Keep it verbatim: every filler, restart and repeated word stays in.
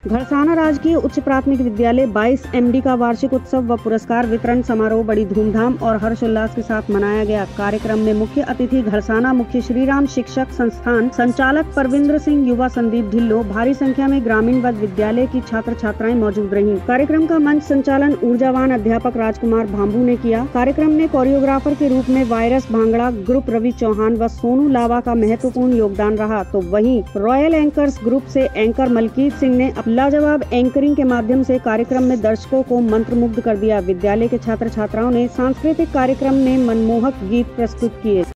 घरसाना राजकीय उच्च प्राथमिक विद्यालय बाईस एमडी का वार्षिक उत्सव व पुरस्कार वितरण समारोह बड़ी धूमधाम और हर्षोल्लास के साथ मनाया गया। कार्यक्रम में मुख्य अतिथि घरसाना मुख्य श्रीराम शिक्षक संस्थान संचालक परविंद्र सिंह, युवा संदीप ढिल्लो, भारी संख्या में ग्रामीण व विद्यालय की छात्र छात्राएं मौजूद रहीं। कार्यक्रम का मंच संचालन ऊर्जावान अध्यापक राजकुमार भांबू ने किया। कार्यक्रम में कोरियोग्राफर के रूप में वायरस भांगड़ा ग्रुप रवि चौहान व सोनू लावा का महत्वपूर्ण योगदान रहा, तो वहीं रॉयल एंकर्स ग्रुप से एंकर मलकीत सिंह ने लाजवाब एंकरिंग के माध्यम से कार्यक्रम में दर्शकों को मंत्रमुग्ध कर दिया। विद्यालय के छात्र छात्राओं ने सांस्कृतिक कार्यक्रम में मनमोहक गीत प्रस्तुत किए।